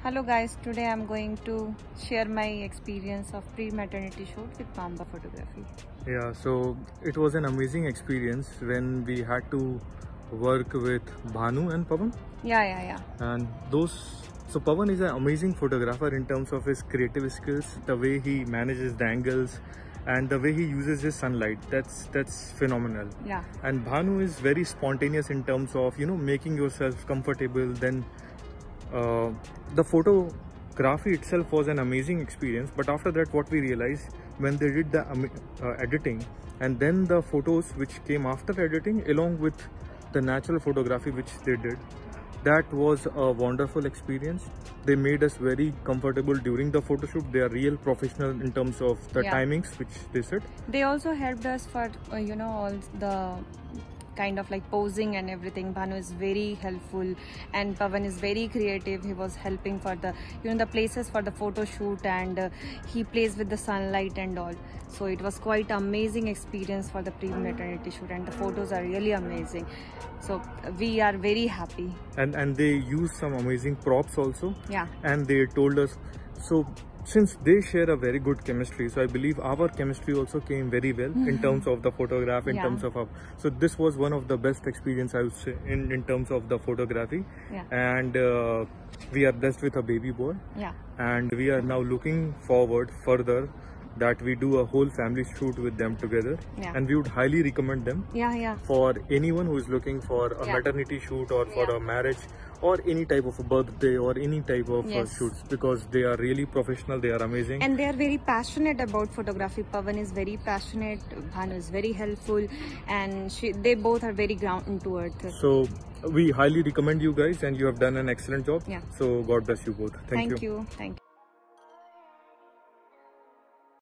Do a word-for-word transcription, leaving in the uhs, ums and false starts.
Hello guys, today I'm going to share my experience of pre-maternity shoot with Pamba Photography. Yeah, so it was an amazing experience when we had to work with Bhanu and Pavan. Yeah, yeah, yeah. And those, so Pavan is an amazing photographer in terms of his creative skills, the way he manages the angles and the way he uses his sunlight. That's that's phenomenal. Yeah. And Bhanu is very spontaneous in terms of, you know, making yourself comfortable. Then uh, the photography itself was an amazing experience, but after that what we realized when they did the um, uh, editing and then the photos which came after editing along with the natural photography which they did, that was a wonderful experience. They made us very comfortable during the photo shoot. They are real professional in terms of the Yeah. timings which they said. They also helped us for uh, you know all the kind of like posing and everything. Bhanu is very helpful and Pavan is very creative. He was helping for the you know the places for the photo shoot, and uh, he plays with the sunlight and all. So it was quite amazing experience for the pre-maternity shoot, and the photos are really amazing. So uh, we are very happy. And and they used some amazing props also. Yeah. And they told us, so since they share a very good chemistry, so I believe our chemistry also came very well in terms of the photograph, in Yeah. terms of our, so this was one of the best experience I would say in, in terms of the photography. Yeah. And uh, we are blessed with a baby boy. Yeah. And we are now looking forward further that we do a whole family shoot with them together. Yeah. And we would highly recommend them Yeah, yeah. for anyone who is looking for a Yeah. maternity shoot or for Yeah. a marriage or any type of a birthday or any type of Yes. uh, shoots, because they are really professional, they are amazing. And they are very passionate about photography. Pavan is very passionate, Bhanu is very helpful, and she, they both are very ground to earth. So we highly recommend you guys, and you have done an excellent job. Yeah. So God bless you both. Thank, Thank you. Thank you.